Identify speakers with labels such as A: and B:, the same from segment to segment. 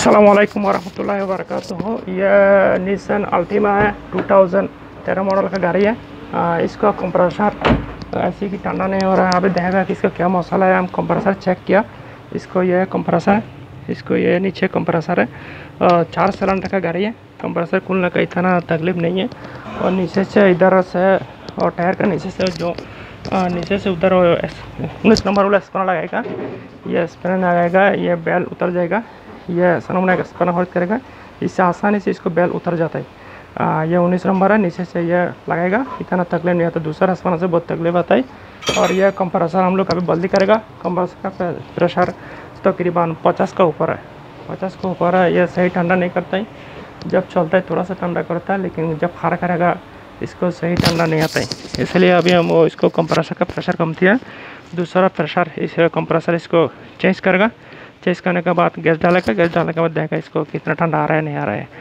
A: अस्सलामुअलैकुम वरहमतुल्लाहि वबरकातुहू। ये निसान अल्टीमा है, 2013 मॉडल का गाड़ी है। इसका कंप्रेसर ऐसी की ठंडा नहीं हो रहा है। अभी देखेगा कि इसका क्या मसला है। हम कंप्रेसर चेक किया, इसको ये कंप्रेसर, इसको ये नीचे कंप्रेसर है। 4 सिलेंडर का गाड़ी है। कंप्रेसर खुलने का इतना तकलीफ नहीं है। और नीचे से इधर से और टायर का नीचे से जो नीचे से उधर 19 नंबर वाला स्पैनर लगाएगा, ये स्पैनर लगाएगा, ये बेल उतर जाएगा। ये सनमना का स्पैनर होल्ड करेगा, इससे आसानी से इसको बेल उतर जाता है। ये 19 नंबर है, नीचे से ये लगाएगा, इतना तकलीफ नहीं आता। दूसरा स्पैनर से बहुत तकलीफ आता है। और यह कंप्रेसर हम लोग अभी बल्दी करेगा। कंप्रेसर का प्रेशर तकरीबन 50 का ऊपर है, 50 का ऊपर है। यह सही ठंडा नहीं करता है। जब चलता है थोड़ा सा ठंडा करता है, लेकिन जब खारा करेगा इसको सही ठंडा नहीं आता है। इसलिए अभी हम वो इसको कंप्रेसर का प्रेशर कम किया। दूसरा प्रेशर इस कंप्रेसर इसको चेंज करेगा। चेंज करने के बाद गैस डालेगा, गैस डालने के बाद देखा इसको कितना ठंडा आ रहा है नहीं आ रहा है।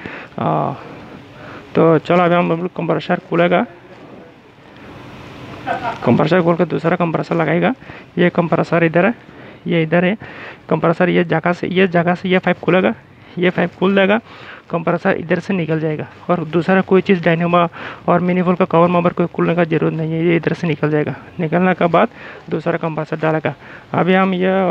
A: तो चलो अभी हम कंप्रेसर खुलेगा, कंप्रेसर खोल कर दूसरा कंप्रेसर लगाएगा। ये कंप्रेसर इधर है, ये इधर है कंप्रेसर। ये जगह से ये पाइप खुलेगा, ये पाइप खुल देगा, कंप्रेसर इधर से निकल जाएगा। और दूसरा कोई चीज़ डायनेमो और मिनीफोल का कवर मबर कोई खुलने का जरूरत नहीं है, ये इधर से निकल जाएगा। निकलने के बाद दूसरा कंप्रेसर डालेगा। अभी हम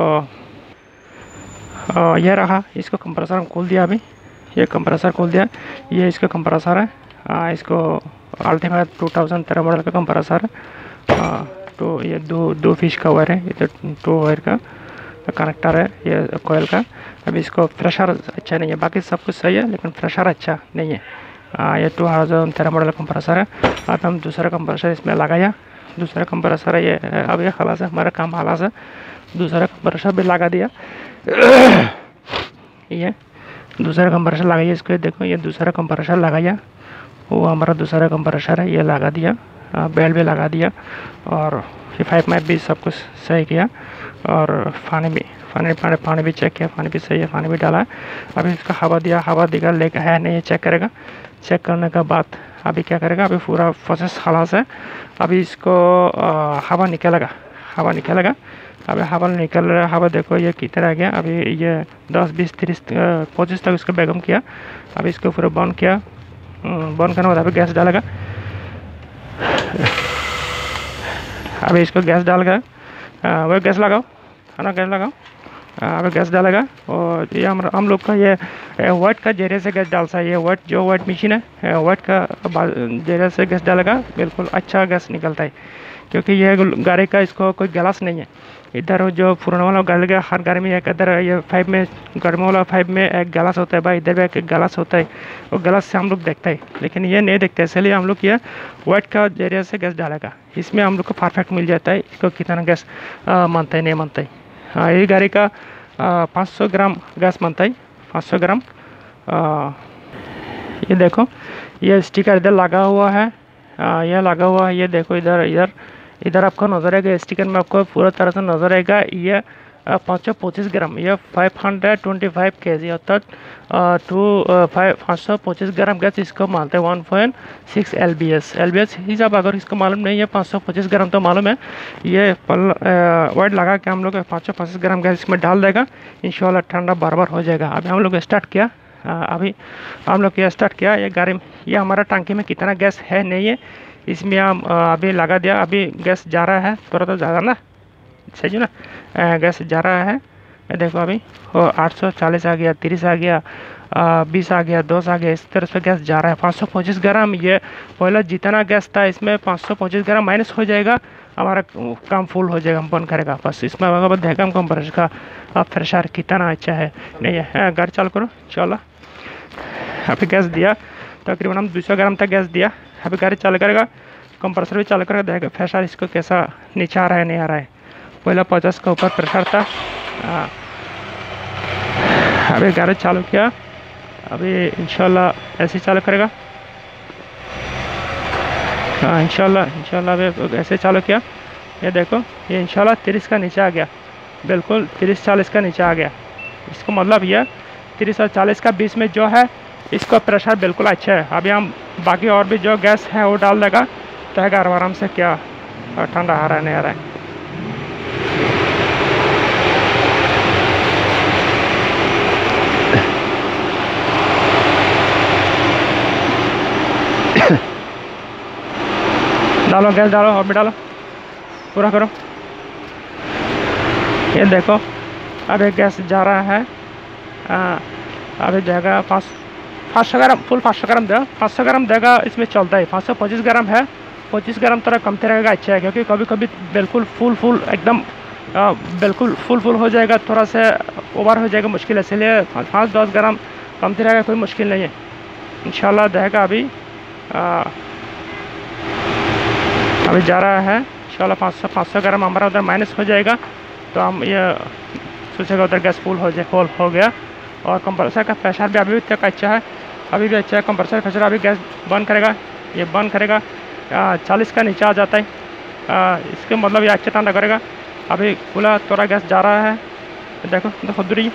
A: ये रहा, इसको कंप्रेसर हम खोल दिया। अभी ये कंप्रेसर खोल दिया, ये इसका कंप्रेसर है। इसको अल्टीमा 2013 मॉडल का कंप्रेसर है। तो ये दो फिश का वायर है, इधर 2 वायर का कनेक्टर है, ये कोयल का। अभी इसको प्रेशर अच्छा नहीं है, बाकी सब कुछ सही है, लेकिन प्रेशर अच्छा नहीं है। ये 2013 मॉडल कंप्रेसर है। अब हम दूसरा कंप्रेसर इसमें लगाया। दूसरा कंप्रेसर है ये, अब ये खलास है, हमारा काम खलास है। दूसरा कंप्रेसर भी लगा दिया। ये दूसरा कंप्रेसर लगाइए, इसको देखो, ये दूसरा कंप्रेसर लगाया। वो हमारा दूसरा कंप्रेसर है, ये लगा दिया। बेल भी लगा दिया और ये 5 मैप भी सब कुछ सही किया। और पानी भी चेक किया, पानी भी सही है, पानी भी डाला है। अभी इसका हवा दिया, हवा दिखा लेकर है नहीं, चेक करेगा। चेक करने के बाद अभी क्या करेगा, अभी पूरा प्रोसेस खलास है। अभी इसको हवा निकलेगा। अभी हवा निकल रहा है। हवा देखो ये कितना आ गया। अभी ये 10, 20, 30, 25 तक इसको बेगम किया। अभी इसको पूरा बंद किया। बंद करने के बाद अभी गैस डालेगा। अभी इसको गैस डाल कर वह गैस लगाओ, है ना, गैस लगाओ। अभी गैस डालेगा। और ये हम लोग का ये वाइट का जरिए से गैस डालता है। ये वाइट मशीन है, वाइट का जरिए से गैस डालेगा, बिल्कुल अच्छा गैस निकलता है। क्योंकि ये गाड़ी का इसको कोई गिलास नहीं है। इधर जो पुराना वाला गाड़ी का हर गाड़ी में एक इधर ये 5 में गर्म वाला 5 में एक गिलास होता है भाई, इधर भी एक गिलास होता है। वो गिलास से हम लोग देखते हैं, लेकिन ये नहीं देखते, इसलिए हम लोग ये वाइट का जरिए से गैस डालेगा। इसमें हम लोग को परफेक्ट मिल जाता है इसको कितना गैस मानता है नहीं मानता है। ये गाड़ी का 500 ग्राम गैस मानता है, 500 ग्राम। ये देखो, ये स्टिकर इधर लगा हुआ है, यह लगा हुआ है। ये देखो इधर आपको नजर आएगा, स्टिकर में आपको पूरा तरह से नजर आएगा। ये 525 ग्राम, ये 525 kg अर्थात 525 ग्राम गैस इसको मानते हैं। 1.6 LBS हिसाब अगर इसको मालूम नहीं है, 525 ग्राम तो मालूम है। ये वाइट लगा के हम लोग 525 ग्राम गैस इसमें डाल देगा। इंशाल्लाह ठंडा बार हो जाएगा। अभी हम लोग स्टार्ट किया। ये गाड़ी, ये हमारा टंकी में कितना गैस है नहीं है, इसमें हम अभी लगा दिया। अभी गैस जा रहा है, थोड़ा तो ज़्यादा ना, सही ना, गैस जा रहा है। देखो अभी 840 आ गया, 30 आ गया, 20 आ गया, 10 आ गया, इस तरह से गैस जा रहा है। 525 ग्राम, ये पहले जितना गैस था इसमें 525 ग्राम माइनस हो जाएगा, हमारा काम फुल हो जाएगा, हम बंद करेगा। बस इसमें अगर देखा हम कंप्रेसर का प्रेशर कितना अच्छा है नहीं है। गाड़ी चालू करो, चलो। अभी गैस दिया तकरीबन हम 200 ग्राम तक गैस दिया। अभी गाड़ी चालू करेगा, कंप्रेसर भी चालू करेगा, देखा प्रेशर इसको कैसा नीचे आ रहा है नहीं आ रहा है। पहला 50 का ऊपर प्रेशर था। अभी गाड़ी चालू किया। अभी इंशाल्लाह ऐसे चालू करेगा। इंशाल्लाह अभी ऐसे चालू किया। ये देखो, ये इंशाल्लाह 30 का नीचे आ गया, बिल्कुल 30-40 का नीचे आ गया। इसको मतलब ये 30 और 40 का बीच में जो है, इसका प्रेशर बिल्कुल अच्छा है। अभी हम बाकी और भी जो गैस है वो डाल देगा, तो आराम से क्या ठंडा आ रहा है नहीं आ रहा है। डालो गैस डालो और भी डालो, पूरा करो। ये देखो अभी गैस जा रहा है। अभी जाएगा 500 ग्राम, फुल 500 ग्राम देगा, 500 ग्राम देगा। इसमें चलता है 525 ग्राम है, 25 ग्राम थोड़ा कमते रहेगा, अच्छा है। क्योंकि कभी कभी बिल्कुल फुल एकदम बिल्कुल फुल हो जाएगा, थोड़ा सा ओवर हो जाएगा, मुश्किल है। इसलिए 5-10 ग्राम कमते रहेगा, कोई मुश्किल नहीं है। इंशाल्लाह देगा। अभी जा रहा है इंशाल्लाह 500 ग्राम हमारा उधर माइनस हो जाएगा, तो हम ये सोचेगा उधर गैस फुल हो गया। और कंप्रेसर का प्रेशर भी अभी तक अच्छा है, अभी भी अच्छा है कंप्रेसर प्रेशर। अभी गैस बंद करेगा, ये बंद करेगा 40 का नीचे आ जाता है, इसके मतलब ये अच्छा ठंडा करेगा। अभी खुला थोड़ा गैस जा रहा है, देखो खुद रही।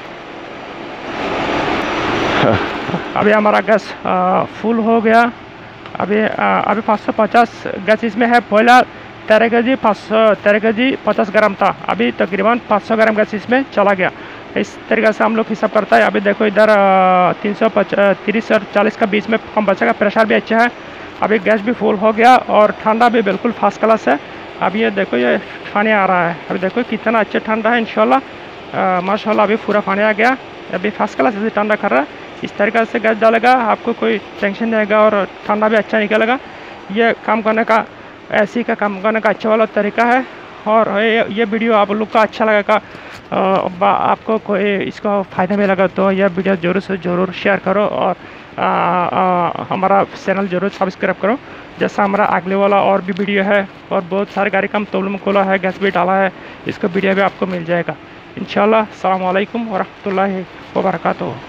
A: अभी हमारा गैस फुल हो गया। अभी 550 गैस इसमें है। पहला 13 kg 13 kg 50 ग्राम था, अभी तकरीबन 500 ग्राम गैस इसमें चला गया। इस तरीके से हम लोग हिसाब करता है। अभी देखो इधर 330 और 40 का बीच में कंप्रेसर का प्रेशर भी अच्छा है। अभी गैस भी फुल हो गया और ठंडा भी बिल्कुल फर्स्ट क्लास है। अभी ये देखो ये पानी आ रहा है, अभी देखो कितना अच्छा ठंडा है इंशाल्लाह माशाल्लाह। अभी पूरा पानी आ गया, अभी फर्स्ट क्लास से ठंडा कर रहा है। इस तरीके से गैस डालेगा, आपको कोई टेंशन नहीं आएगा और ठंडा भी अच्छा निकलेगा। ये काम करने का, ऐसी का काम करने का अच्छा वाला तरीका है। और ये वीडियो आप लोग का अच्छा लगेगा, आपको कोई इसका फ़ायदा मिलेगा तो यह वीडियो ज़रूर से ज़रूर शेयर करो और हमारा चैनल ज़रूर सब्सक्राइब करो। जैसा हमारा अगले वाला और भी वीडियो है और बहुत सारे गाड़ी का तोलम खोला है, गैस भी डाला है, इसका वीडियो भी आपको मिल जाएगा इंशाल्लाह। अस्सलाम वालेकुम व रहमतुल्लाहि व बरकातुहू।